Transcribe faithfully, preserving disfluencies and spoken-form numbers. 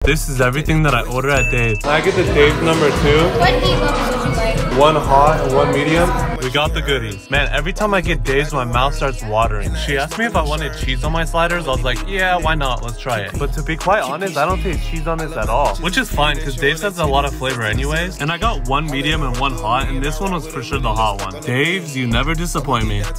This is everything that I order at Dave's. I get the Dave's number two. What heat levels would you like? One hot and one medium. We got the goodies. Man, every time I get Dave's, my mouth starts watering. She asked me if I wanted cheese on my sliders. I was like, yeah, why not? Let's try it. But to be quite honest, I don't taste cheese on this at all. Which is fine, because Dave's has a lot of flavor anyways. And I got one medium and one hot, and this one was for sure the hot one. Dave's, you never disappoint me.